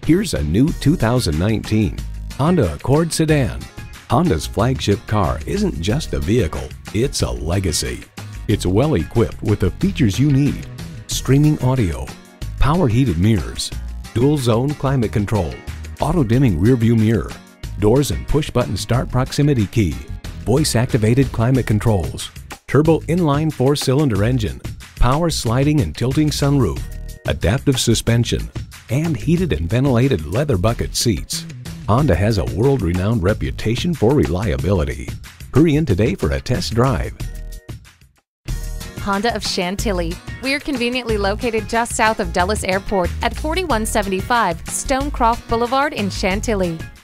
Here's a new 2019 Honda Accord sedan. Honda's flagship car isn't just a vehicle, it's a legacy. It's well equipped with the features you need: streaming audio, power heated mirrors, dual zone climate control, auto dimming rearview mirror, doors and push button start proximity key, voice activated climate controls, turbo inline 4-cylinder engine, power sliding and tilting sunroof, adaptive suspension, and heated and ventilated leather bucket seats. Honda has a world-renowned reputation for reliability. Hurry in today for a test drive. Honda of Chantilly. We're conveniently located just south of Dulles Airport at 4175 Stonecroft Boulevard in Chantilly.